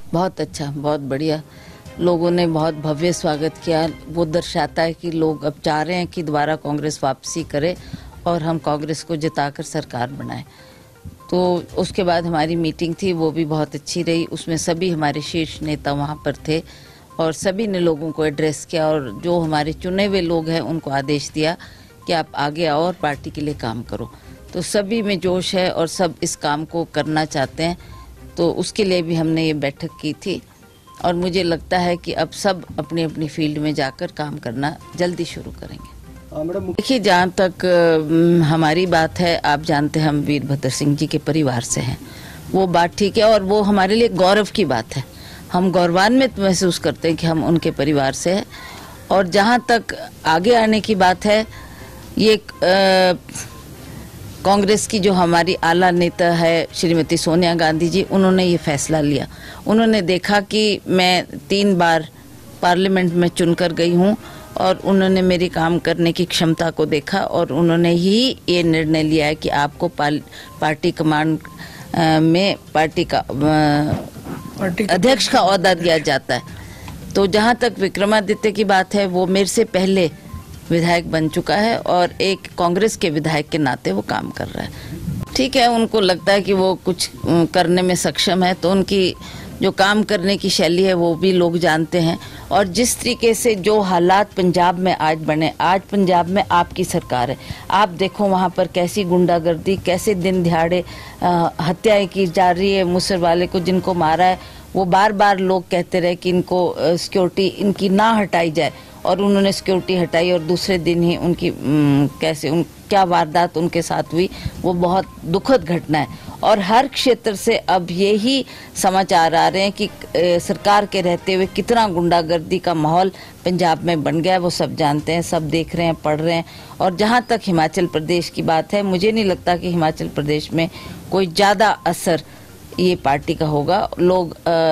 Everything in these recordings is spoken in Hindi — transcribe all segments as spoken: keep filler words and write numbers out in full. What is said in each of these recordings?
बहुत अच्छा, बहुत बढ़िया। लोगों ने बहुत भव्य स्वागत किया। वो दर्शाता है कि लोग अब चाह रहे हैं कि दोबारा कांग्रेस वापसी करे और हम कांग्रेस को जिताकर सरकार बनाएं। तो उसके बाद हमारी मीटिंग थी, वो भी बहुत अच्छी रही। उसमें सभी हमारे शीर्ष नेता वहाँ पर थे और सभी ने लोगों को एड्रेस किया और जो हमारे चुने हुए लोग हैं उनको आदेश दिया कि आप आगे आओ और पार्टी के लिए काम करो। तो सभी में जोश है और सब इस काम को करना चाहते हैं। तो उसके लिए भी हमने ये बैठक की थी और मुझे लगता है कि अब सब अपनी अपनी फील्ड में जाकर काम करना जल्दी शुरू करेंगे। देखिए, जहाँ तक अ, हमारी बात है, आप जानते हैं हम वीरभद्र सिंह जी के परिवार से हैं, वो बात ठीक है और वो हमारे लिए गौरव की बात है। हम गौरवान्वित महसूस करते हैं कि हम उनके परिवार से हैं। और जहाँ तक आगे आने की बात है, ये आ, कांग्रेस की जो हमारी आला नेता है श्रीमती सोनिया गांधी जी, उन्होंने ये फैसला लिया। उन्होंने देखा कि मैं तीन बार पार्लियामेंट में चुनकर गई हूँ और उन्होंने मेरी काम करने की क्षमता को देखा और उन्होंने ही ये निर्णय लिया है कि आपको पार्टी कमांड में पार्टी का पार्टी अध्यक्ष का ओहदा दिया जाता है। तो जहाँ तक विक्रमादित्य की बात है, वो मेरे से पहले विधायक बन चुका है और एक कांग्रेस के विधायक के नाते वो काम कर रहा है। ठीक है, उनको लगता है कि वो कुछ करने में सक्षम है, तो उनकी जो काम करने की शैली है वो भी लोग जानते हैं। और जिस तरीके से जो हालात पंजाब में आज बने, आज पंजाब में आपकी सरकार है, आप देखो वहाँ पर कैसी गुंडागर्दी, कैसे दिन दिहाड़े हत्याएं की जा रही है। मुसर वाले को जिनको मारा है, वो बार बार लोग कहते रहे कि इनको सिक्योरिटी इनकी ना हटाई जाए और उन्होंने सिक्योरिटी हटाई और दूसरे दिन ही उनकी कैसे उन क्या वारदात उनके साथ हुई, वो बहुत दुखद घटना है। और हर क्षेत्र से अब यही समाचार आ रहे हैं कि ए, सरकार के रहते हुए कितना गुंडागर्दी का माहौल पंजाब में बन गया है, वो सब जानते हैं, सब देख रहे हैं, पढ़ रहे हैं। और जहाँ तक हिमाचल प्रदेश की बात है, मुझे नहीं लगता कि हिमाचल प्रदेश में कोई ज़्यादा असर ये पार्टी का होगा। लोग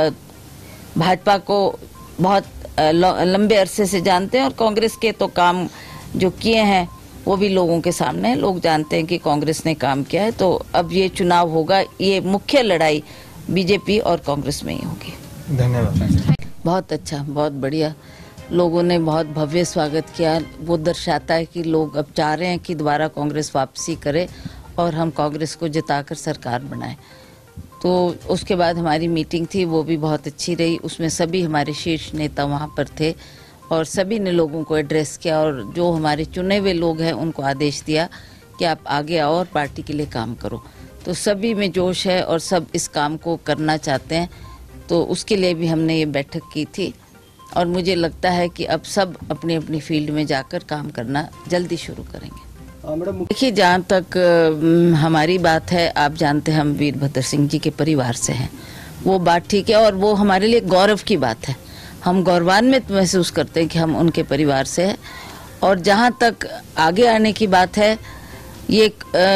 भाजपा को बहुत लंबे अरसे से जानते हैं और कांग्रेस के तो काम जो किए हैं वो भी लोगों के सामने है। लोग जानते हैं कि कांग्रेस ने काम किया है। तो अब ये चुनाव होगा, ये मुख्य लड़ाई बीजेपी और कांग्रेस में ही होगी। धन्यवाद। बहुत अच्छा, बहुत बढ़िया। लोगों ने बहुत भव्य स्वागत किया। वो दर्शाता है कि लोग अब चाह रहे हैं कि दोबारा कांग्रेस वापसी करे और हम कांग्रेस को जिताकर सरकार बनाएं। तो उसके बाद हमारी मीटिंग थी, वो भी बहुत अच्छी रही। उसमें सभी हमारे शीर्ष नेता वहाँ पर थे और सभी ने लोगों को एड्रेस किया और जो हमारे चुने हुए लोग हैं उनको आदेश दिया कि आप आगे आओ और पार्टी के लिए काम करो। तो सभी में जोश है और सब इस काम को करना चाहते हैं। तो उसके लिए भी हमने ये बैठक की थी और मुझे लगता है कि अब सब अपनी अपनी फील्ड में जाकर काम करना जल्दी शुरू करेंगे। देखिए, जहाँ तक हमारी बात है, आप जानते हैं हम वीरभद्र सिंह जी के परिवार से हैं, वो बात ठीक है और वो हमारे लिए गौरव की बात है। हम गौरवान्वित महसूस करते हैं कि हम उनके परिवार से हैं। और जहाँ तक आगे आने की बात है, ये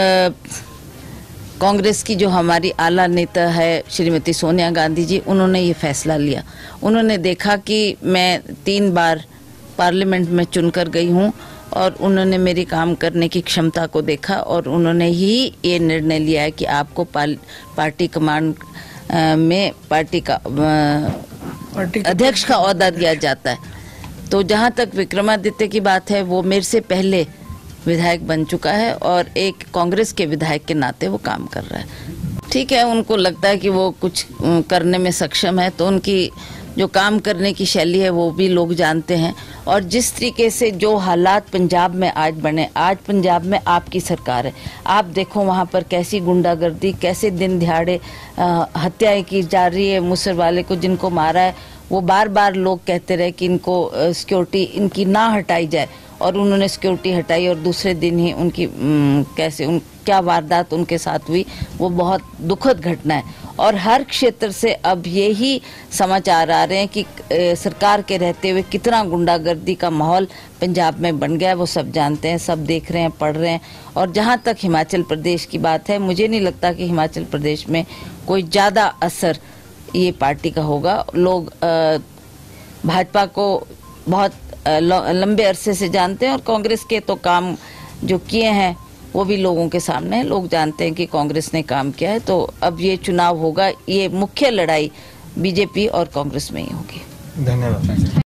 कांग्रेस की जो हमारी आला नेता है श्रीमती सोनिया गांधी जी, उन्होंने ये फैसला लिया। उन्होंने देखा कि मैं तीन बार पार्लियामेंट में चुनकर गई हूँ और उन्होंने मेरी काम करने की क्षमता को देखा और उन्होंने ही ये निर्णय लिया है कि आपको पार्टी कमांड में पार्टी का पार्टी अध्यक्ष का ओहदा दिया जाता है। तो जहाँ तक विक्रमादित्य की बात है, वो मेरे से पहले विधायक बन चुका है और एक कांग्रेस के विधायक के नाते वो काम कर रहा है। ठीक है, उनको लगता है कि वो कुछ करने में सक्षम है, तो उनकी जो काम करने की शैली है वो भी लोग जानते हैं। और जिस तरीके से जो हालात पंजाब में आज बने, आज पंजाब में आपकी सरकार है, आप देखो वहाँ पर कैसी गुंडागर्दी, कैसे दिन दिहाड़े हत्याएं की जा रही है। मुसर वाले को जिनको मारा है, वो बार बार लोग कहते रहे कि इनको सिक्योरिटी इनकी ना हटाई जाए और उन्होंने सिक्योरिटी हटाई और दूसरे दिन ही उनकी कैसे उन क्या वारदात उनके साथ हुई, वो बहुत दुखद घटना है। और हर क्षेत्र से अब यही समाचार आ रहे हैं कि ए, सरकार के रहते हुए कितना गुंडागर्दी का माहौल पंजाब में बन गया है, वो सब जानते हैं, सब देख रहे हैं, पढ़ रहे हैं। और जहाँ तक हिमाचल प्रदेश की बात है, मुझे नहीं लगता कि हिमाचल प्रदेश में कोई ज़्यादा असर ये पार्टी का होगा। लोग भाजपा को बहुत लंबे अरसे से जानते हैं और कांग्रेस के तो काम जो किए हैं वो भी लोगों के सामने है। लोग जानते हैं कि कांग्रेस ने काम किया है। तो अब ये चुनाव होगा, ये मुख्य लड़ाई बीजेपी और कांग्रेस में ही होगी। धन्यवाद।